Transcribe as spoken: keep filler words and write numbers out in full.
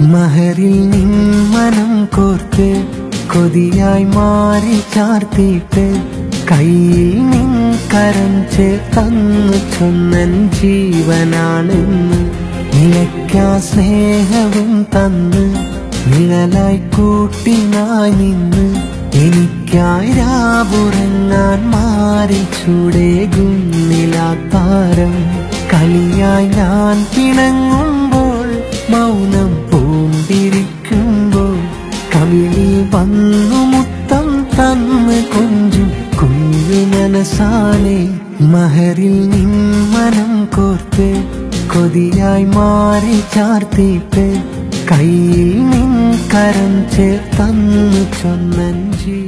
മഹറിൽ നിൻ മനം കോർത്ത് കൊതിയായി മാറി ചാർത്തിയിട്ട് കയ്യിൽ നിൻ കരം ചേർത്തന്നു ചൊന്നൻ ജീവനാണെന്ന് നിലയ്ക്കാ സ്നേഹവും തന്ന് നിഴലായി കൂട്ടിനായി നിന്ന് എനിക്കായി രാവുറങ്ങാൻ മാറി ചൂടേകുന്നിലാത്താരം കളിയായി ഞാൻ പിണങ്ങുമ്പോൾ മൗനം പൂണ്ടിരിക്കുമ്പോൾ കവിളിൽ വന്നു മുത്തം തന്ന് കൊഞ്ചും കുഞ്ഞു മനസാനെ മഹറിൽ നിൻ മനം കോർത്ത് കൊതിയായി മാറി ചാർത്തിയിട്ട് കയ്യിൽ നിൻ കരം ചേർത്തന്നു ചൊന്നൻ ജീവൻ